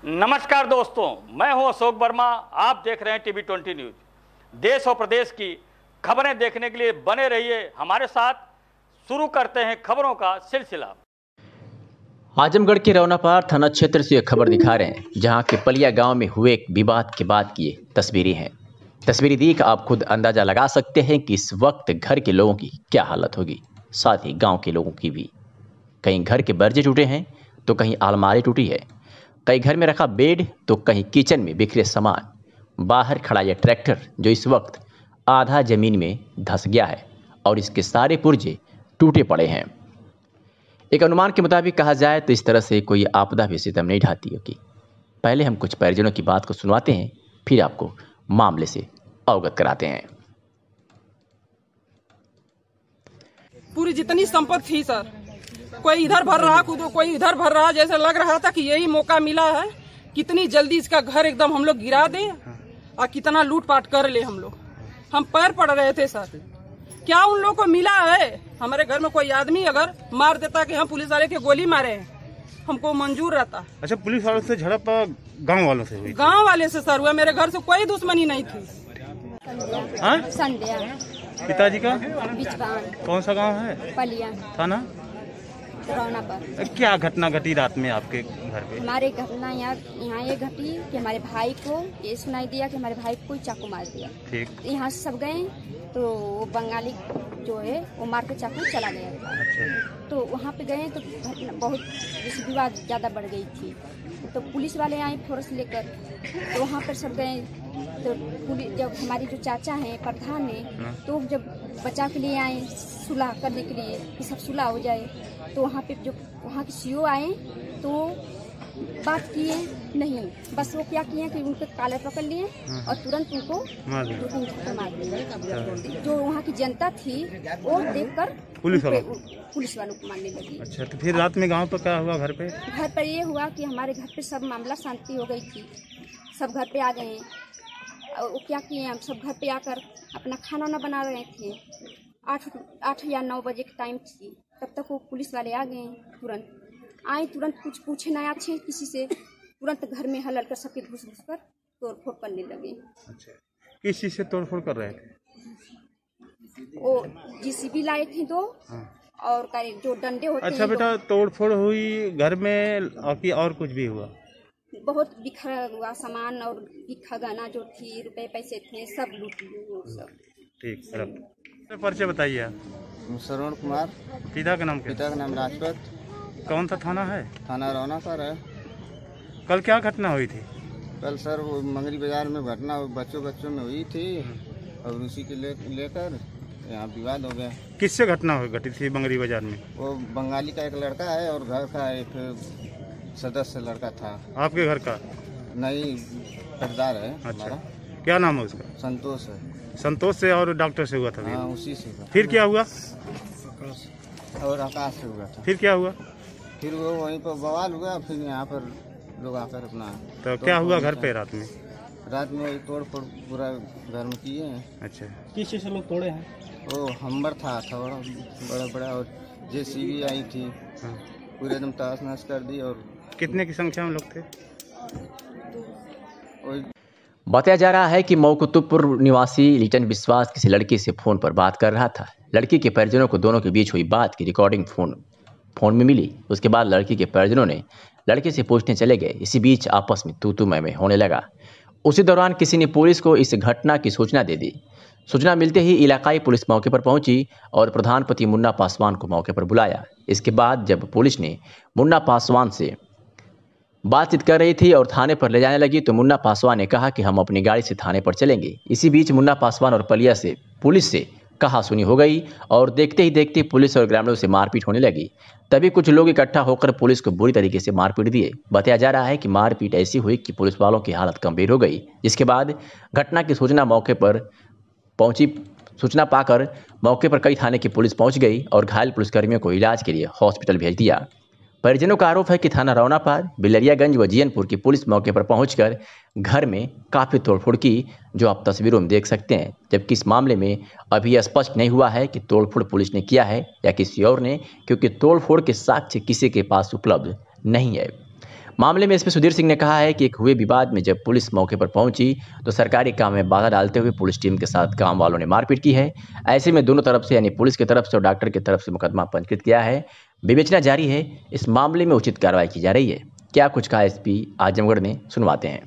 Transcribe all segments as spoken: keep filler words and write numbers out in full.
नमस्कार दोस्तों, मैं हूं अशोक वर्मा। आप देख रहे हैं टीवी ट्वेंटी न्यूज। देश और प्रदेश की खबरें देखने के लिए बने रहिए हमारे साथ। शुरू करते हैं खबरों का सिलसिला। आजमगढ़ के रौनापार थाना क्षेत्र से एक खबर दिखा रहे हैं, जहां के पलिया गांव में हुए एक विवाद के बाद की ये तस्वीरें हैं। तस्वीरें देख आप खुद अंदाजा लगा सकते हैं कि इस वक्त घर के लोगों की क्या हालत होगी, साथ ही गांव के लोगों की भी। कहीं घर के बर्जे टूटे हैं तो कहीं अलमारी टूटी है, कहीं घर में रखा बेड तो कहीं किचन में बिखरे सामान। बाहर खड़ा यह ट्रैक्टर जो इस वक्त आधा जमीन में धंस गया है और इसके सारे पुर्जे टूटे पड़े हैं। एक अनुमान के मुताबिक कहा जाए तो इस तरह से कोई आपदा भी सितम नहीं ढाती होगी। पहले हम कुछ परिजनों की बात को सुनवाते हैं, फिर आपको मामले से अवगत कराते हैं। पूरी जितनी संपत्ति थी सर, कोई इधर भर रहा खुद, कोई इधर भर रहा। जैसे लग रहा था कि यही मौका मिला है, कितनी जल्दी इसका घर एकदम हम लोग गिरा दें और कितना लूटपाट कर ले हम लोग। हम पैर पड़ रहे थे सर। क्या उन लोगों को मिला है? हमारे घर में कोई आदमी अगर मार देता कि हम पुलिस वाले के गोली मारे हैं, हमको मंजूर रहता। अच्छा, पुलिस वालों से झड़प गांव वालों से हुई? गांव वाले से सर हुआ, मेरे घर से कोई दुश्मनी नहीं थी। संध्या पिताजी का बिचवान, कौन सा गांव है? पलिया, थाना रौनापार। क्या घटना घटी रात में आपके घर पे? हमारे घटना यहाँ यहाँ ये घटी कि हमारे भाई को ये सुनाई दिया कि हमारे भाई को कोई चाकू मार दिया। ठीक। यहाँ से सब गए तो वो बंगाली जो है वो मार के चाकू चला गया था। अच्छा। तो वहाँ पे गए तो घटना बहुत जैसे विवाद ज़्यादा बढ़ गई थी। तो पुलिस वाले आए फोर्स लेकर, तो वहाँ पर सब गए। तो पुलिस जब हमारी जो चाचा हैं प्रधान हैं, तो जब बचाव के लिए आए सुलह करने के लिए कि सब सुलह हो जाए, तो वहाँ पे जो वहाँ के सीओ आए तो बात किए नहीं, बस वो क्या किए कि उनके कालर पकड़ लिए और तुरंत उनको मार दो तीन धक्के मार दिए। जो वहाँ की जनता थी वो देखकर पुलिस वालों पुलिस वालों को मारने लगी। अच्छा, तो फिर रात में गांव पर क्या हुआ? घर पे घर पर ये हुआ कि हमारे घर पे सब मामला शांति हो गई थी, सब घर पे आ गए। और वो क्या किए, हम सब घर पे आकर अपना खाना ना बना रहे थे। आठ आठ या नौ बजे की टाइम थी, तब तक वो पुलिस वाले आ गए। तुरंत आए, तुरंत कुछ पूछे ना अच्छे किसी से, तुरंत घर में हलल कर सबके घुस घुस कर तोड़ फोड़ करने लगे। अच्छा, किस चीज से तोड़ फोड़ कर रहे थे? वो जीसीबी लाए थे दो। हाँ। और जो डंडे होते अच्छा बेटा, तोड़ फोड़ हुई घर में और, और कुछ भी हुआ? बहुत बिखरा हुआ सामान और बिखा गहना जो थी, रुपए पैसे थे, सब लूट लिए सब। ठीक, रख परिचय बताइए आप। श्रवण कुमार। पिता का नाम क्या? पिता का नाम राजपत। कौन सा थाना है? थाना रौनापार है। कल क्या घटना हुई थी? कल सर वो मंगरी बाजार में घटना बच्चों बच्चों में हुई थी और उसी के ले, लेकर यहाँ विवाद हो गया। किससे घटना हुई घटी थी मंगरी बाजार में? वो बंगाली का एक लड़का है और घर का एक सदस्य लड़का था। आपके घर का? नहीं, सरदार है। अच्छा, क्या नाम है उसका? संतोष है। संतोष से और डॉक्टर से हुआ था? हाँ, उसी से हुआ। फिर क्या हुआ? और आकाश से हुआ था। फिर क्या हुआ? फिर वो वहीं पर बवाल हुआ, फिर यहाँ पर लोग आकर अपना। तो क्या हुआ घर पे रात में? रात में वही तोड़ फोड़ पूरा घर में किए हैं। अच्छा, किस चीज से लोग तोड़े हैं? वो हमबर था थोड़ा बड़ा बड़ा और जेसीबी आई थी। हाँ। पूरे एकदम तहस नहस कर दी। और कितने की संख्या में लोग थे? बताया जा रहा है कि मौकुतुबपुर निवासी लिटन विश्वास किसी लड़की से फोन पर बात कर रहा था। लड़की के परिजनों को दोनों के बीच हुई बात की रिकॉर्डिंग फोन फोन में मिली। उसके बाद लड़की के परिजनों ने लड़के से पूछने चले गए। इसी बीच आपस में तू तू मैं मैं होने लगा। उसी दौरान किसी ने पुलिस को इस घटना की सूचना दे दी। सूचना मिलते ही इलाकाई पुलिस मौके पर पहुंची और प्रधानपति मुन्ना पासवान को मौके पर बुलाया। इसके बाद जब पुलिस ने मुन्ना पासवान से बातचीत कर रही थी और थाने पर ले जाने लगी, तो मुन्ना पासवान ने कहा कि हम अपनी गाड़ी से थाने पर चलेंगे। इसी बीच मुन्ना पासवान और पलिया से पुलिस से कहा सुनी हो गई और देखते ही देखते पुलिस और ग्रामीणों से मारपीट होने लगी। तभी कुछ लोग इकट्ठा होकर पुलिस को बुरी तरीके से मारपीट दिए। बताया जा रहा है कि मारपीट ऐसी हुई कि पुलिस वालों की हालत गंभीर हो गई। जिसके बाद घटना की सूचना मौके पर पहुंची सूचना पाकर मौके पर कई थाने की पुलिस पहुंच गई और घायल पुलिसकर्मियों को इलाज के लिए हॉस्पिटल भेज दिया। परिजनों का आरोप है कि थाना रौनापार, बिलरियागंज व जियनपुर की पुलिस मौके पर पहुंचकर घर में काफ़ी तोड़फोड़ की, जो आप तस्वीरों में देख सकते हैं। जबकि इस मामले में अभी स्पष्ट नहीं हुआ है कि तोड़फोड़ पुलिस ने किया है या किसी और ने, क्योंकि तोड़फोड़ के साक्ष्य किसी के पास उपलब्ध नहीं है। मामले में एसपी सुधीर सिंह ने कहा है कि एक हुए विवाद में जब पुलिस मौके पर पहुंची तो सरकारी काम में बाधा डालते हुए पुलिस टीम के साथ गांव वालों ने मारपीट की है। ऐसे में दोनों तरफ से यानी पुलिस की तरफ से और डॉक्टर की तरफ से मुकदमा पंजीकृत किया है। विवेचना जारी है। इस मामले में उचित कार्रवाई की जा रही है। क्या कुछ कहा एसपी आजमगढ़ ने, सुनवाते हैं।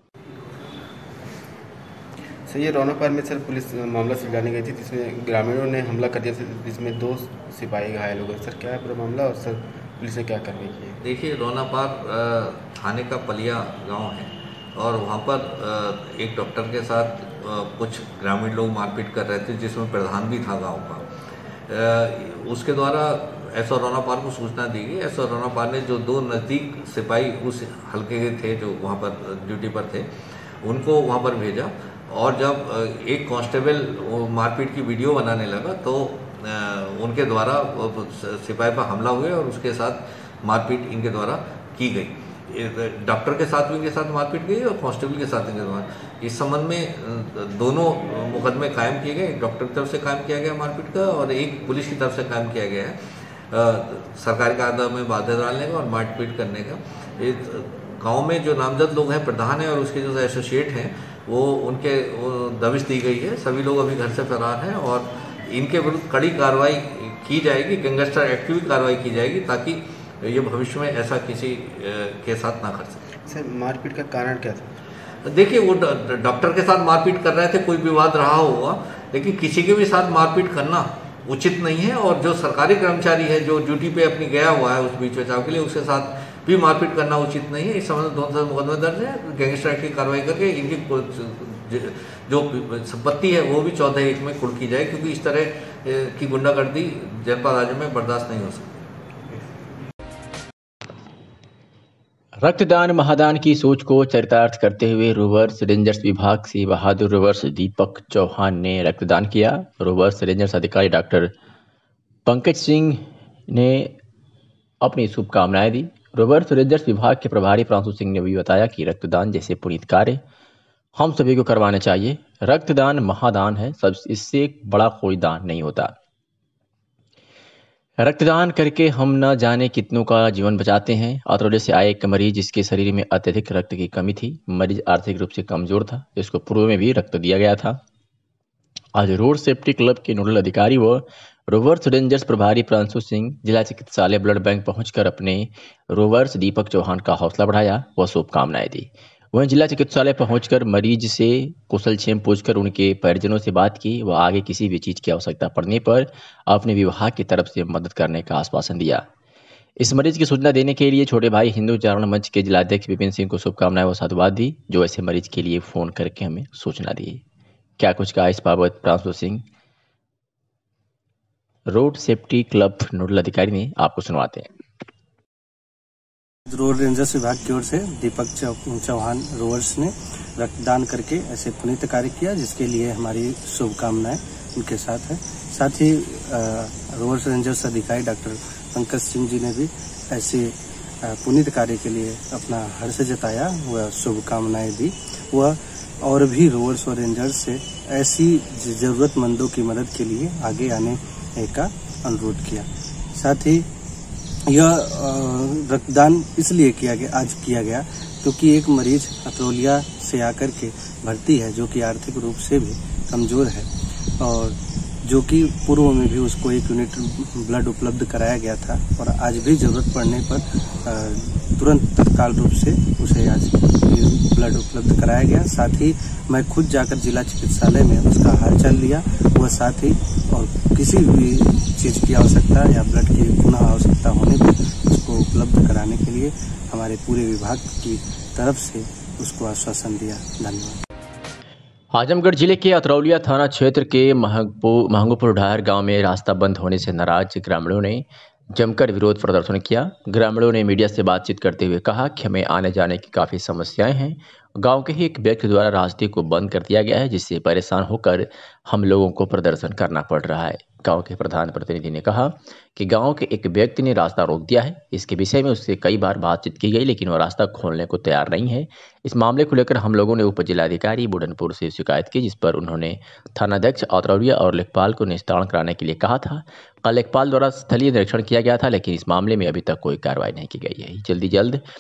सर ये रौनापार में सर पुलिस मामला सुलझाने गई थी जिसमें ग्रामीणों ने हमला कर दिया जिसमें दो सिपाही घायल हो गए। सर क्या है पूरा मामला और सर पुलिस ने क्या कार्रवाई की है? देखिए, रौनापार थाने का पलिया गांव है और वहां पर एक डॉक्टर के साथ कुछ ग्रामीण लोग मारपीट कर रहे थे जिसमें प्रधान भी था गांव का। उसके द्वारा एसओ रौनापार को सूचना दी गई। एसओ रौनापार ने जो दो नज़दीक सिपाही उस हल्के के थे जो वहां पर ड्यूटी पर थे उनको वहां पर भेजा और जब एक कांस्टेबल मारपीट की वीडियो बनाने लगा तो उनके द्वारा सिपाही पर हमला हुआ और उसके साथ मारपीट इनके द्वारा की गई। डॉक्टर के साथ भी इनके साथ मारपीट की और कांस्टेबल के साथ इनके द्वारा। इस संबंध में दोनों मुकदमे कायम किए गए। एक डॉक्टर की तरफ से कायम किया गया मारपीट का और एक पुलिस की तरफ से कायम किया गया है सरकारी कायदा में बाधा डालने का और मारपीट करने का। गाँव में जो नामजद लोग हैं, प्रधान है और उसके जो एसोसिएट हैं, वो उनके वो दबिश दी गई है। सभी लोग अभी घर से फरार हैं और इनके विरुद्ध कड़ी कार्रवाई की जाएगी, गैंगस्टर एक्ट की कार्रवाई की जाएगी ताकि ये भविष्य में ऐसा किसी के साथ ना कर सके। सर मारपीट का कारण क्या था? देखिए, वो डॉक्टर के साथ मारपीट कर रहे थे, कोई विवाद रहा होगा, लेकिन किसी के भी साथ मारपीट करना उचित नहीं है और जो सरकारी कर्मचारी है जो ड्यूटी पे अपनी गया हुआ है उस बीच बचाव के लिए, उसके साथ भी मारपीट करना उचित नहीं है। इस संबंध में दोनों मुकदमे दर्ज है। गैंगस्टर एक्ट की कार्रवाई करके इनकी जो संपत्ति है वो भी चौदह एक में कुर्क की जाए क्योंकि इस तरह की गुंडागर्दी जनपद राज्य में बर्दाश्त नहीं हो सकती। रक्तदान महादान की सोच को चरितार्थ करते हुए रोवर्स रेंजर्स विभाग से बहादुर रोवर्स दीपक चौहान ने रक्तदान किया। रोवर्स रेंजर्स अधिकारी डॉक्टर पंकज सिंह ने अपनी शुभकामनाएं दी। रोवर्स रेंजर्स विभाग के प्रभारी प्रांशु सिंह ने भी बताया कि रक्तदान जैसे पुनीत कार्य हम सभी को करवाना चाहिए। रक्तदान महादान है, सब इससे बड़ा कोई दान नहीं होता। रक्तदान करके हम न जाने कितनों का जीवन बचाते हैं। अतरौली से आए एक मरीज जिसके शरीर में अत्यधिक रक्त की कमी थी। मरीज आर्थिक रूप से कमजोर था, इसको पूर्व में भी रक्त दिया गया था। आज रोड सेफ्टी क्लब के नोडल अधिकारी व रोवर्स रेंजर्स प्रभारी प्रांशु सिंह जिला चिकित्सालय ब्लड बैंक पहुंचकर अपने रोवर्स दीपक चौहान का हौसला बढ़ाया व शुभकामनाएं दी। वहीं जिला चिकित्सालय पहुंचकर मरीज से कुशल क्षेम पूछकर उनके परिजनों से बात की व आगे किसी भी चीज की आवश्यकता पड़ने पर अपने विभाग की तरफ से मदद करने का आश्वासन दिया। इस मरीज की सूचना देने के लिए छोटे भाई हिंदू चारण मंच के जिलाध्यक्ष विपिन सिंह को शुभकामनाएं व साधुवाद दी, जो ऐसे मरीज के लिए फोन करके हमें सूचना दी। क्या कुछ कहा इस बाबत Pranshu Singh, road safety club nodal अधिकारी ने, आपको सुनवाते हैं। रोड रेंजर्स विभाग की ओर से दीपक चौहान रोवर्स ने रक्तदान करके ऐसे पुनीत कार्य किया जिसके लिए हमारी शुभकामनाएं उनके साथ है। साथ ही रोवर्स रेंजर्स अधिकारी डॉक्टर पंकज सिंह जी ने भी ऐसे पुनीत कार्य के लिए अपना हर्ष जताया व शुभकामनाएं दी। वह और भी रोवर्स और रेंजर्स से ऐसी जरूरतमंदों की मदद के लिए आगे आने का अनुरोध किया। साथ ही यह रक्तदान इसलिए किया गया आज किया गया क्योंकि एक मरीज अतरौलिया से आकर के भर्ती है जो कि आर्थिक रूप से भी कमजोर है और जो कि पूर्व में भी उसको एक यूनिट ब्लड उपलब्ध कराया गया था और आज भी जरूरत पड़ने पर तुरंत तत्काल रूप से उसे आज ब्लड उपलब्ध कराया गया। साथ ही मैं खुद जाकर जिला चिकित्सालय में उसका हालचाल लिया व साथ ही और किसी भी चीज की आवश्यकता या ब्लड की पुनः आवश्यकता होने पर उसको उपलब्ध कराने के लिए हमारे पूरे विभाग की तरफ से उसको आश्वासन दिया। धन्यवाद। आजमगढ़ जिले के अतरौलिया थाना क्षेत्र के महंगोपुर ढाहर गांव में रास्ता बंद होने से नाराज ग्रामीणों ने जमकर विरोध प्रदर्शन किया। ग्रामीणों ने मीडिया से बातचीत करते हुए कहा कि हमें आने जाने की काफ़ी समस्याएं हैं। गांव के ही एक व्यक्ति द्वारा रास्ते को बंद कर दिया गया है जिससे परेशान होकर हम लोगों को प्रदर्शन करना पड़ रहा है। गांव के प्रधान प्रतिनिधि ने कहा कि गांव के एक व्यक्ति ने रास्ता रोक दिया है। इसके विषय में उससे कई बार बातचीत की गई लेकिन वह रास्ता खोलने को तैयार नहीं है। इस मामले को लेकर हम लोगों ने उप जिलाधिकारी बुढ़नपुर से शिकायत की, जिस पर उन्होंने थानाध्यक्ष अतरौलिया और लेखपाल को निस्तारण कराने के लिए कहा था। कल लेखपाल द्वारा स्थलीय निरीक्षण किया गया था लेकिन इस मामले में अभी तक कोई कार्रवाई नहीं की गई है। जल्दी जल्द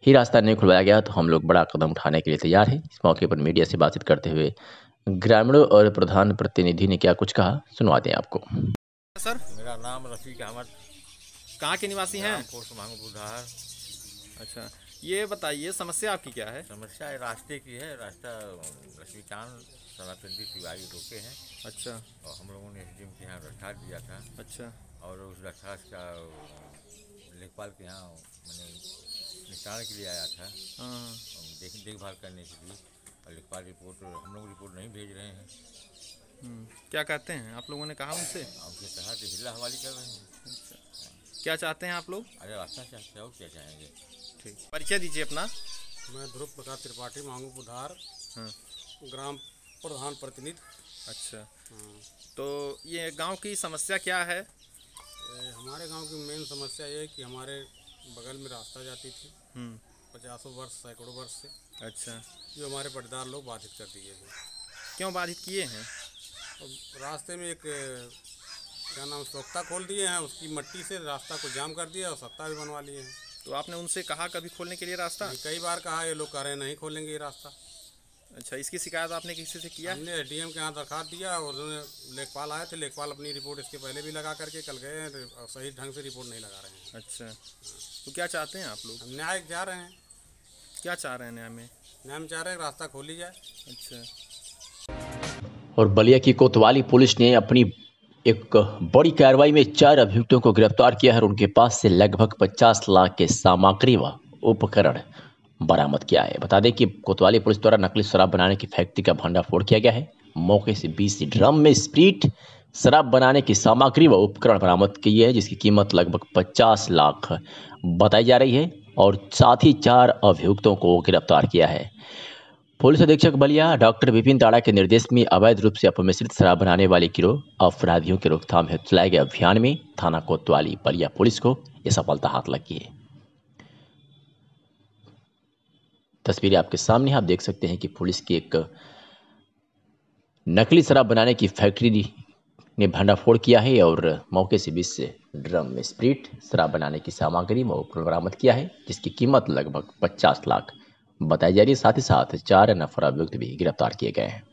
ही रास्ता नहीं खुलवाया गया तो हम लोग बड़ा कदम उठाने के लिए तैयार हैं। इस मौके पर मीडिया से बातचीत करते हुए ग्रामीणों और प्रधान प्रतिनिधि ने क्या कुछ कहा, सुनवाते हैं आपको। सर, मेरा नाम रफीक अहमद, कहाँ के निवासी हैं? पोस्ट मांगपुधार। अच्छा, ये बताइए समस्या आपकी क्या है? समस्या रास्ते की है। रास्ता लक्ष्मीकांत सनातन तिवारी रोके हैं। अच्छा। और हम लोगों ने एसडीएम के यहाँ दरखास्त दिया था। अच्छा। और उस दरखास्त का लेखपाल के यहाँ मैंने निपटाने के लिए आया था। हाँ। देख देखभाल करने के लिए, और लेखपाल रिपोर्ट हम लोग रिपोर्ट नहीं भेज रहे हैं। क्या कहते हैं आप लोगों ने कहा उनसे? हमसे कहा तो जिला हवाली कर रहे हैं। अच्छा। क्या चाहते हैं आप लोग? अरे रास्ता चाहते हो, क्या चाहेंगे? ठीक, परिचय दीजिए अपना। मैं ध्रुव प्रकाश त्रिपाठी, मांगपुधार, हाँ, ग्राम प्रधान प्रतिनिधि। अच्छा। तो ये गांव की समस्या क्या है? हमारे गांव की मेन समस्या ये है कि हमारे बगल में रास्ता जाती थी पचासों वर्ष सैकड़ों वर्ष से। अच्छा। जो हमारे पटदार लोग बाधित कर दिए हैं। क्यों बाधित किए हैं? रास्ते में एक क्या नाम सख्ता खोल दिए हैं, उसकी मट्टी से रास्ता को जाम कर दिया और सख्ता भी बनवा लिए हैं। तो आपने उनसे कहा कभी खोलने के लिए रास्ता? कई बार कहा, ये लोग कह रहे हैं नहीं खोलेंगे ये रास्ता। अच्छा, इसकी शिकायत आपने किसी से किया? हमने एसडीएम के यहाँ दरखास्त दिया और उन्होंने लेखपाल आए थे। लेखपाल अपनी रिपोर्ट इसके पहले भी लगा करके कल गए हैं, सही ढंग से रिपोर्ट नहीं लगा रहे हैं। अच्छा, तो क्या चाहते हैं आप लोग? हम न्याय चाह रहे हैं। क्या चाह रहे हैं न्याय में? न्याय में चाह रहे हैं रास्ता खोली जाए। अच्छा। और बलिया की कोतवाली पुलिस ने अपनी एक बड़ी कार्रवाई में चार अभियुक्तों को गिरफ्तार किया है और उनके पास से लगभग पचास लाख के सामग्री व उपकरण बरामद किया है। बता दें कि कोतवाली पुलिस द्वारा नकली शराब बनाने की फैक्ट्री का भंडाफोड़ किया गया है। मौके से बीस ड्रम में स्प्रिट शराब बनाने की सामग्री व उपकरण बरामद की है, जिसकी कीमत लगभग पचास लाख बताई जा रही है और साथ ही चार अभियुक्तों को गिरफ्तार किया है। पुलिस अधीक्षक बलिया डॉक्टर विपिन ताड़ा के निर्देश में अवैध रूप से अपमिश्रित शराब बनाने वाले गिरोह अपराधियों की रोकथाम हेतु चलाए गए अभियान में थाना कोतवाली बलिया पुलिस को यह सफलता हाथ लगी है। तस्वीरें आपके सामने आप देख सकते हैं कि पुलिस की एक नकली शराब बनाने की फैक्ट्री ने भंडाफोड़ किया है और मौके से बीस ड्रम में स्प्रिट शराब बनाने की सामग्री व उपकरण बरामद किया है, जिसकी कीमत लगभग पचास लाख बताई जा रही है। साथ ही साथ चार नफर अभियुक्त भी गिरफ्तार किए गए हैं।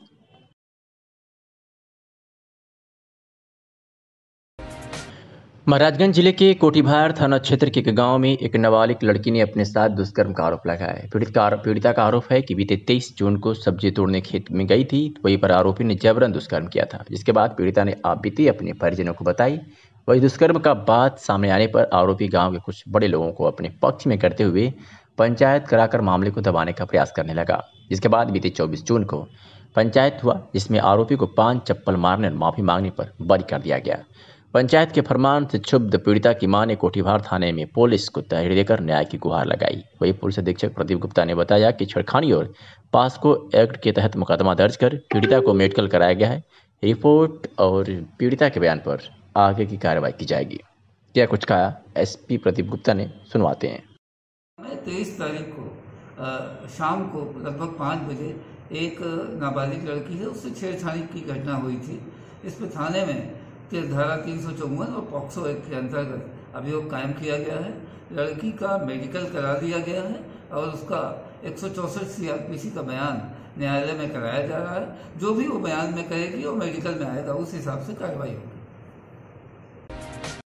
महाराजगंज जिले के कोटीभार थाना क्षेत्र के एक गांव में एक नाबालिग लड़की ने अपने साथ दुष्कर्म का आरोप लगाया है। पीड़ित का पीड़िता का आरोप है कि बीते तेईस जून को सब्जी तोड़ने खेत में गई थी, वहीं पर आरोपी ने जबरन दुष्कर्म किया था, जिसके बाद पीड़िता ने आप बीती अपने परिजनों को बताई। वही दुष्कर्म का बात सामने आने पर आरोपी गाँव के कुछ बड़े लोगों को अपने पक्ष में करते हुए पंचायत कराकर मामले को दबाने का प्रयास करने लगा, जिसके बाद बीते चौबीस जून को पंचायत हुआ, जिसमें आरोपी को पांच चप्पल मारने और माफी मांगने पर बरी कर दिया गया। पंचायत के फरमान से क्षुब्ध पीड़िता की मां ने कोठीभार थाने में पुलिस को तहरीर देकर न्याय की गुहार लगाई। वही पुलिस अधीक्षक प्रदीप गुप्ता ने बताया कि छेड़खानी और पास्को एक्ट के तहत मुकदमा दर्ज कर पीड़िता को मेडिकल कराया गया है। रिपोर्ट और पीड़िता के बयान पर आगे की कार्रवाई की जाएगी। क्या कुछ कहा एसपी प्रदीप गुप्ता ने, सुनवाते हैं। तेईस तारीख को आ, शाम को लगभग पाँच बजे एक नाबालिग लड़की है, उससे छेड़छाड़ी की घटना हुई थी। इस पर थाने में धारा तीन सौ चौवन और पॉक्सो एक्ट के अंतर्गत अभियोग कायम किया गया है। लड़की का मेडिकल करा दिया गया है और उसका एक सौ चौसठ सीआरपीसी का बयान न्यायालय में कराया जा रहा है। जो भी वो बयान में कहेगी वो मेडिकल में आएगा, उस हिसाब से कार्रवाई होगी।